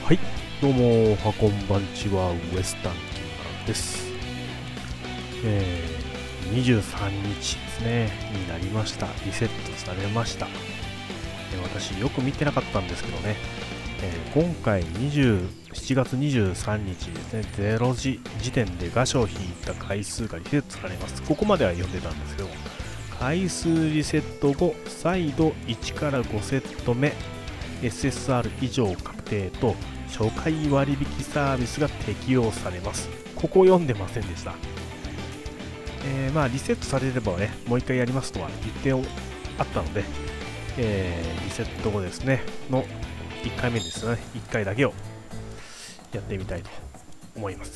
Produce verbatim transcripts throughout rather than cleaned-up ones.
はい、どうも、おはこんばんちは、ウエスタンキーマンです。えー、にじゅうさんにちですね、になりました。リセットされました。えー、私、よく見てなかったんですけどね、えー、今回にじゅうしちがつにじゅうさんにちですね、ゼロじ時点で画書を引いた回数がリセットされます。ここまでは読んでたんですけど、回数リセット後、再度いちからごセット目、エスエスアール 以上確定と、初回割引サービスが適用されます。ここ読んでませんでした。えー、まあリセットされればね、もう一回やりますとは言ってあったので、えー、リセット後ですね、のいっかいめですね、いっかいだけをやってみたいと思います。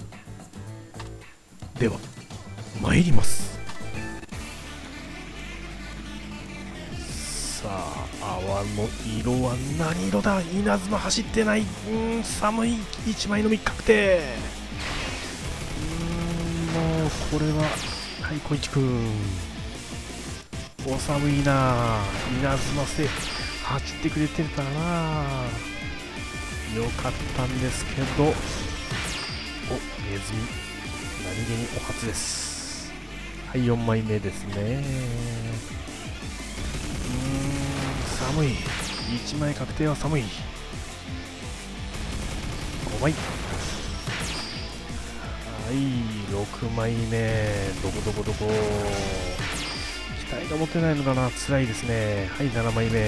では、参ります。さあ、泡の色は何色だ。稲妻走ってない。うーん、寒い。いちまい飲み確定。うーん、もうこれは、はい、小市くん。お寒いな。稲妻せ走ってくれてたな。よかったんですけど、お、ネズミ、何気にお初です。はい、よんまいめですね。寒い。いちまい確定は寒い。ごまい。はい、ろくまいめ。どこどこどこ。期待が持てないのかな。辛いですね。はい、ななまいめ。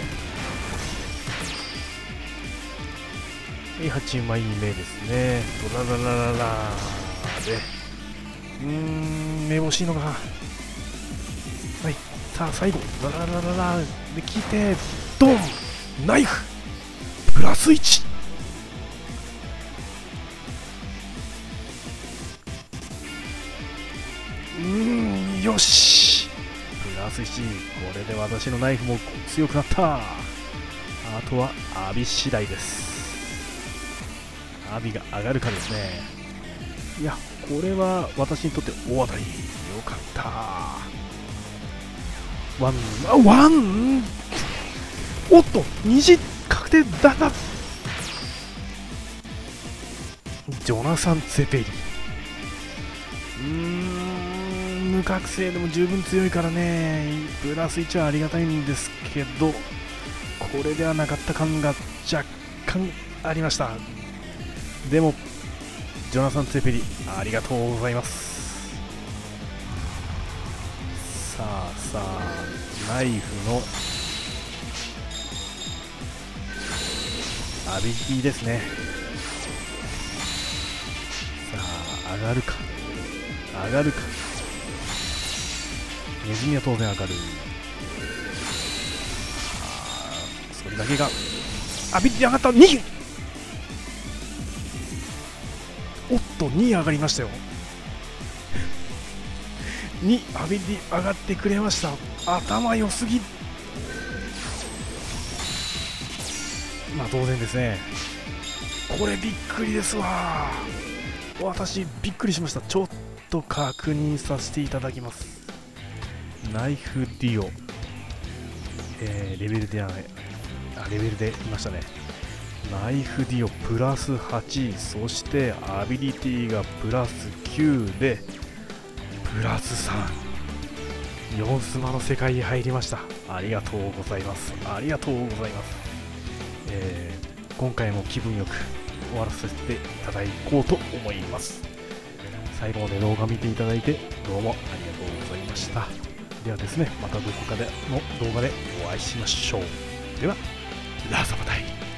はい、はちまいめですね。ドラララララで。うーん、めぼしいのか。はい。さあ最後、ラララララで聞いて、ドンナイフプラスいち。うーん、よしプラスいち。これで私のナイフも強くなった。あとはアビ次第です。アビが上がるかですね。いや、これは私にとって大当たり。よかった。ワン、あ、ワンおっと、虹確定だな。ジョナサン・ツェペリ。うーん、無覚醒でも十分強いからね、プラスいちはありがたいんですけど、これではなかった感が若干ありました。でも、ジョナサン・ツェペリ、ありがとうございます。さあさあ、ナイフのアビリティですね。さあ、上がるか上がるか。ネズミは当然上がる。それだけがアビリティ上がった。に。おっと、に上がりましたよ。にアビリティ上がってくれました。頭良すぎ。まあ当然ですね。これびっくりですわ。私びっくりしました。ちょっと確認させていただきます。ナイフディオ、えー、レベルではない、あ、レベルで言いましたね。ナイフディオプラスはち、そしてアビリティがプラスきゅうでプラスさん。よんスマの世界に入りました。ありがとうございます。ありがとうございます。えー、今回も気分よく終わらせていただこうと思います。最後まで動画見ていただいてどうもありがとうございました。ではですね、またどこかでの動画でお会いしましょう。では、ラザバタイ。